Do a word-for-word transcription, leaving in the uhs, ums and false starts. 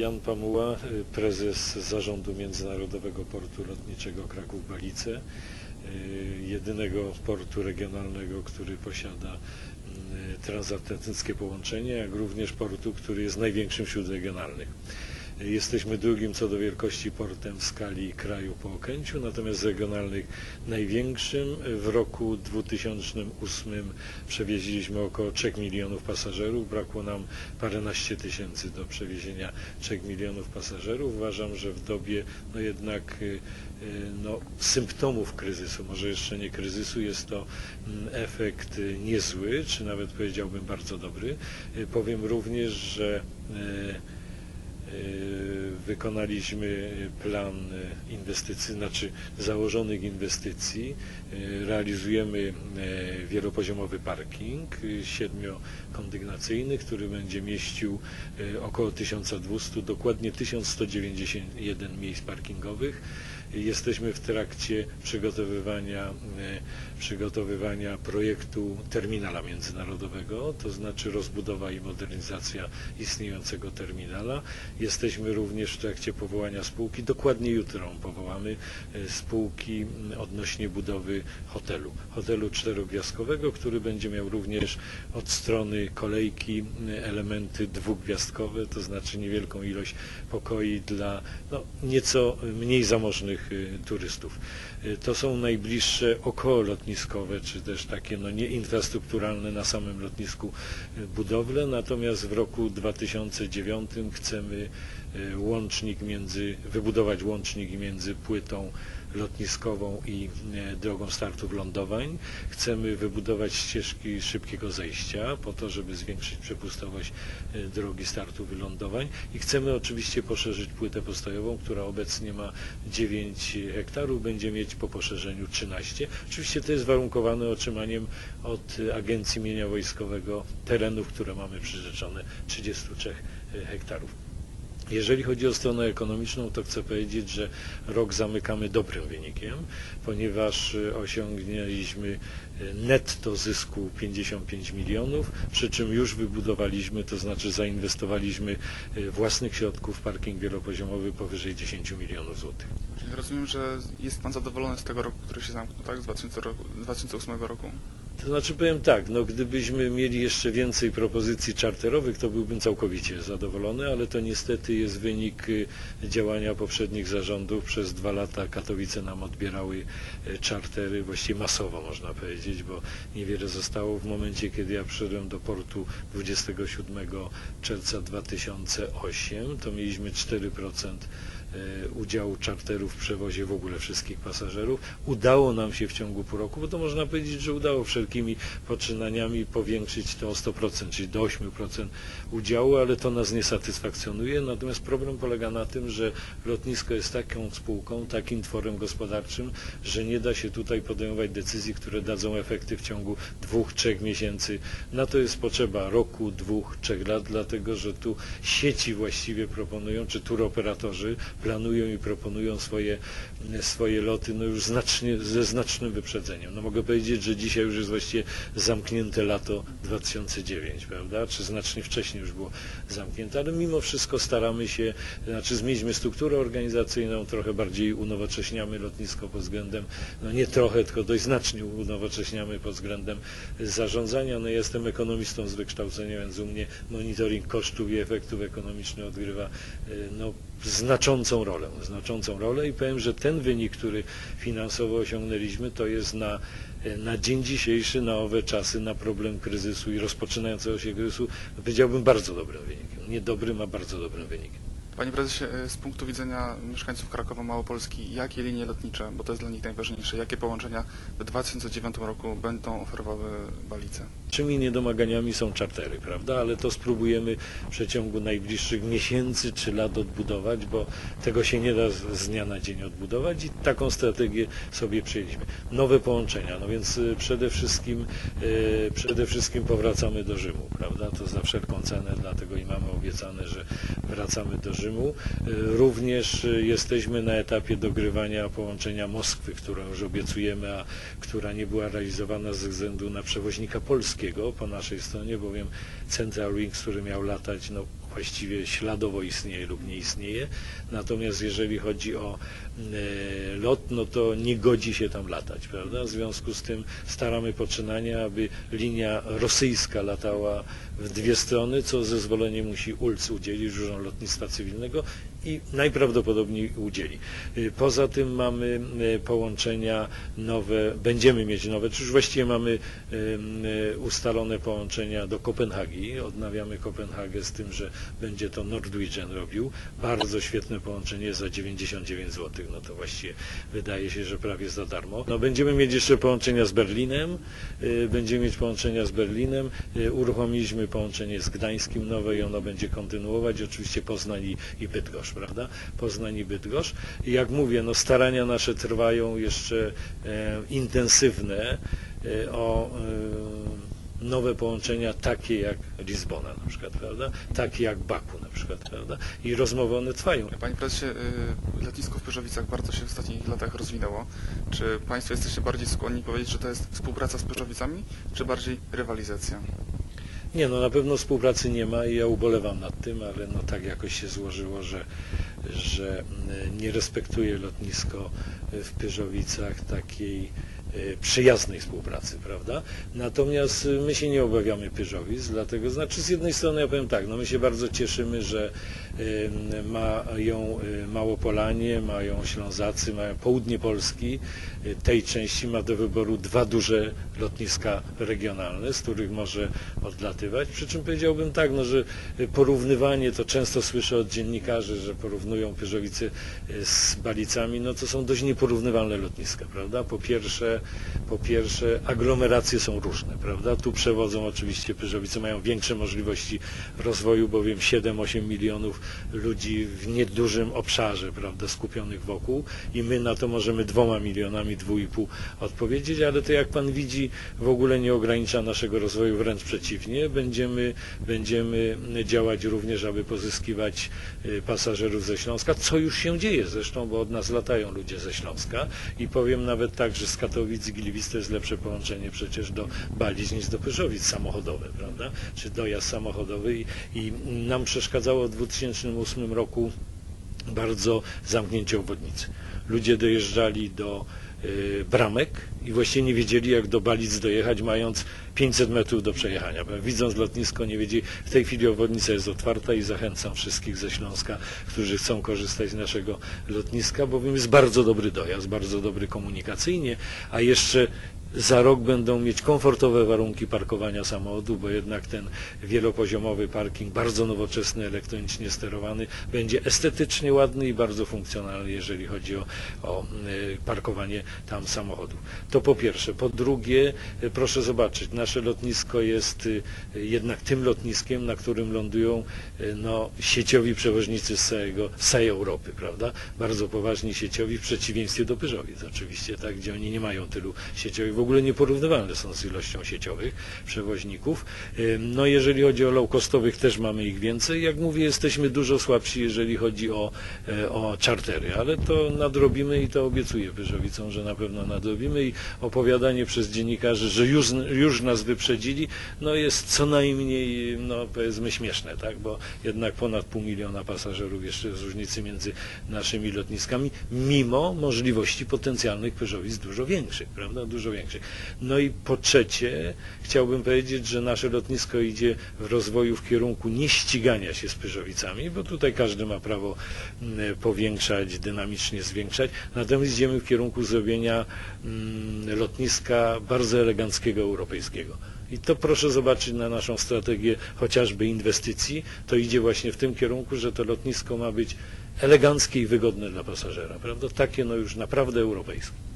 Jan Pamuła, prezes Zarządu Międzynarodowego Portu Lotniczego Kraków-Balice, jedynego portu regionalnego, który posiada transatlantyckie połączenie, jak również portu, który jest największym wśród regionalnych. Jesteśmy drugim co do wielkości portem w skali kraju po Okęciu, natomiast z regionalnych największym. W roku dwutysięcznym ósmym przewieźliśmy około trzech milionów pasażerów, brakło nam paręnaście tysięcy do przewiezienia trzech milionów pasażerów. Uważam, że w dobie no jednak no, symptomów kryzysu, może jeszcze nie kryzysu, jest to efekt niezły, czy nawet powiedziałbym bardzo dobry. Powiem również, że wykonaliśmy plan inwestycji, znaczy założonych inwestycji. Realizujemy wielopoziomowy parking siedmiokondygnacyjny, który będzie mieścił około tysiąc dwieście, dokładnie tysiąc sto dziewięćdziesiąt jeden miejsc parkingowych. Jesteśmy w trakcie przygotowywania, przygotowywania projektu terminala międzynarodowego, to znaczy rozbudowa i modernizacja istniejącego terminala. Jesteśmy również w trakcie powołania spółki, dokładnie jutro powołamy spółki odnośnie budowy hotelu. Hotelu czterogwiazdkowego, który będzie miał również od strony kolejki elementy dwugwiazdkowe, to znaczy niewielką ilość pokoi dla no, nieco mniej zamożnych turystów. To są najbliższe okołolotniskowe, czy też takie no, nieinfrastrukturalne na samym lotnisku budowle, natomiast w roku dwa tysiące dziewiątym chcemy łącznik między, wybudować łącznik między płytą lotniskową i drogą startów lądowań. Chcemy wybudować ścieżki szybkiego zejścia po to, żeby zwiększyć przepustowość drogi startów i lądowań i chcemy oczywiście poszerzyć płytę postojową, która obecnie ma dziewięć hektarów, będzie mieć po poszerzeniu trzynaście. Oczywiście to jest warunkowane otrzymaniem od Agencji Mienia Wojskowego terenów, które mamy przyrzeczone trzydziestu trzech hektarów. Jeżeli chodzi o stronę ekonomiczną, to chcę powiedzieć, że rok zamykamy dobrym wynikiem, ponieważ osiągnęliśmy netto zysku pięćdziesiąt pięć milionów, przy czym już wybudowaliśmy, to znaczy zainwestowaliśmy własnych środków w parking wielopoziomowy powyżej dziesięć milionów złotych. Czyli rozumiem, że jest Pan zadowolony z tego roku, który się zamknął, tak? Z dwa tysiące ósmego roku? To znaczy powiem tak, no gdybyśmy mieli jeszcze więcej propozycji czarterowych, to byłbym całkowicie zadowolony, ale to niestety jest wynik działania poprzednich zarządów. Przez dwa lata Katowice nam odbierały czartery, właściwie masowo można powiedzieć, bo niewiele zostało. W momencie, kiedy ja przyszedłem do portu dwudziestego siódmego czerwca dwa tysiące ósmego, to mieliśmy cztery procent udziału czarterów w przewozie w ogóle wszystkich pasażerów. Udało nam się w ciągu pół roku, bo to można powiedzieć, że udało wszelkimi poczynaniami powiększyć to o sto procent, czyli do ośmiu procent udziału, ale to nas nie satysfakcjonuje. Natomiast problem polega na tym, że lotnisko jest taką spółką, takim tworem gospodarczym, że nie da się tutaj podejmować decyzji, które dadzą efekty w ciągu dwóch, trzech miesięcy. Na to jest potrzeba roku, dwóch, trzech lat, dlatego że tu sieci właściwie proponują, czy turoperatorzy planują i proponują swoje, swoje loty no już znacznie, ze znacznym wyprzedzeniem. No mogę powiedzieć, że dzisiaj już jest właściwie zamknięte lato dwa tysiące dziewiąty, prawda? Czy znacznie wcześniej już było zamknięte, ale mimo wszystko staramy się, znaczy zmieńmy strukturę organizacyjną, trochę bardziej unowocześniamy lotnisko pod względem, no nie trochę, tylko dość znacznie unowocześniamy pod względem zarządzania. No jestem ekonomistą z wykształcenia, więc u mnie monitoring kosztów i efektów ekonomicznych odgrywa no, znaczącą rolę, znaczącą rolę i powiem, że ten wynik, który finansowo osiągnęliśmy, to jest na, na dzień dzisiejszy, na owe czasy, na problem kryzysu i rozpoczynającego się kryzysu, no powiedziałbym bardzo dobrym wynikiem. Nie dobrym, a bardzo dobrym wynikiem. Panie prezesie, z punktu widzenia mieszkańców Krakowa Małopolski, jakie linie lotnicze, bo to jest dla nich najważniejsze, jakie połączenia w dwa tysiące dziewiątym roku będą oferowały Balice? Naszymi niedomaganiami są czartery, prawda, ale to spróbujemy w przeciągu najbliższych miesięcy czy lat odbudować, bo tego się nie da z dnia na dzień odbudować i taką strategię sobie przyjęliśmy. Nowe połączenia, no więc przede wszystkim, przede wszystkim powracamy do Rzymu, prawda, to za wszelką cenę, dlatego i mamy obiecane, że wracamy do Rzymu. Również jesteśmy na etapie dogrywania połączenia Moskwy, którą już obiecujemy, a która nie była realizowana ze względu na przewoźnika polskiego. polskiego po naszej stronie, bowiem Central Wings, który miał latać, no właściwie śladowo istnieje lub nie istnieje. Natomiast jeżeli chodzi o e, lot, no to nie godzi się tam latać, prawda? W związku z tym staramy poczynania, aby linia rosyjska latała w dwie strony, co zezwolenie musi U L C udzielić, Urząd Lotnictwa Cywilnego, i najprawdopodobniej udzieli. Poza tym mamy połączenia nowe, będziemy mieć nowe, czy już właściwie mamy ustalone połączenia do Kopenhagi. Odnawiamy Kopenhagę z tym, że będzie to Norwegian robił. Bardzo świetne połączenie za dziewięćdziesiąt dziewięć złotych. No to właściwie wydaje się, że prawie za darmo. No będziemy mieć jeszcze połączenia z Berlinem. Będziemy mieć połączenia z Berlinem. Uruchomiliśmy połączenie z Gdańskim nowe i ono będzie kontynuować. Oczywiście Poznań i, i Bydgoszcz, prawda? Poznań i Bydgoszcz. I jak mówię, no starania nasze trwają jeszcze e, intensywne e, o e, nowe połączenia takie jak Lizbona na przykład, prawda? Takie jak Baku na przykład, prawda? I rozmowy one trwają. Panie prezesie, y, lotnisko w Pyrzowicach bardzo się w ostatnich latach rozwinęło. Czy państwo jesteście bardziej skłonni powiedzieć, że to jest współpraca z Pyrzowicami, czy bardziej rywalizacja? Nie, no na pewno współpracy nie ma i ja ubolewam nad tym, ale no tak jakoś się złożyło, że, że nie respektuje lotnisko w Pyrzowicach takiej przyjaznej współpracy, prawda? Natomiast my się nie obawiamy Pyrzowic, dlatego, znaczy z jednej strony ja powiem tak, no my się bardzo cieszymy, że mają Małopolanie, mają Ślązacy, mają południe Polski, tej części ma do wyboru dwa duże lotniska regionalne, z których może odlatywać, przy czym powiedziałbym tak, no, że porównywanie, to często słyszę od dziennikarzy, że porównują Pyrzowice z Balicami, no to są dość nieporównywalne lotniska, prawda? Po pierwsze, po pierwsze aglomeracje są różne, prawda? Tu przewodzą oczywiście Pyrzowice, mają większe możliwości rozwoju, bowiem siedem osiem milionów ludzi w niedużym obszarze, prawda, skupionych wokół, i my na to możemy dwoma milionami, dwóch i pół odpowiedzieć, ale to jak pan widzi w ogóle nie ogranicza naszego rozwoju, wręcz przeciwnie. Będziemy, będziemy działać również, aby pozyskiwać pasażerów ze Śląska, co już się dzieje zresztą, bo od nas latają ludzie ze Śląska i powiem nawet tak, że z Katowic i Gliwic to jest lepsze połączenie przecież do Balic niż do Pyrzowic samochodowe, prawda, czy dojazd samochodowy, i, i nam przeszkadzało w dwa tysiące ósmym roku bardzo zamknięcie obwodnicy. Ludzie dojeżdżali do y, bramek i właściwie nie wiedzieli, jak do Balic dojechać, mając pięćset metrów do przejechania. Widząc lotnisko, nie wiedzieli. W tej chwili obwodnica jest otwarta i zachęcam wszystkich ze Śląska, którzy chcą korzystać z naszego lotniska, bowiem jest bardzo dobry dojazd, bardzo dobry komunikacyjnie, a jeszcze za rok będą mieć komfortowe warunki parkowania samochodu, bo jednak ten wielopoziomowy parking, bardzo nowoczesny, elektronicznie sterowany, będzie estetycznie ładny i bardzo funkcjonalny, jeżeli chodzi o, o parkowanie tam samochodu. To po pierwsze. Po drugie, proszę zobaczyć, nasze lotnisko jest jednak tym lotniskiem, na którym lądują no, sieciowi przewoźnicy z, całego, z całej Europy, prawda? Bardzo poważni sieciowi, w przeciwieństwie do Pyrzowic oczywiście, tak, gdzie oni nie mają tylu sieciowych. W ogóle nieporównywalne są z ilością sieciowych przewoźników. No jeżeli chodzi o low-costowych, też mamy ich więcej. Jak mówię, jesteśmy dużo słabsi, jeżeli chodzi o, o czartery, ale to nadrobimy i to obiecuję Pyrzowicom, że na pewno nadrobimy, i opowiadanie przez dziennikarzy, że już, już nas wyprzedzili, no jest co najmniej, no powiedzmy, śmieszne, tak, bo jednak ponad pół miliona pasażerów jeszcze jest różnicy między naszymi lotniskami, mimo możliwości potencjalnych Pyrzowic dużo większych, prawda, dużo większych. No i po trzecie, chciałbym powiedzieć, że nasze lotnisko idzie w rozwoju w kierunku nie ścigania się z Pyrzowicami, bo tutaj każdy ma prawo powiększać, dynamicznie zwiększać, natomiast idziemy w kierunku zrobienia mm, lotniska bardzo eleganckiego, europejskiego. I to proszę zobaczyć na naszą strategię chociażby inwestycji, to idzie właśnie w tym kierunku, że to lotnisko ma być eleganckie i wygodne dla pasażera, prawda? Takie no już naprawdę europejskie.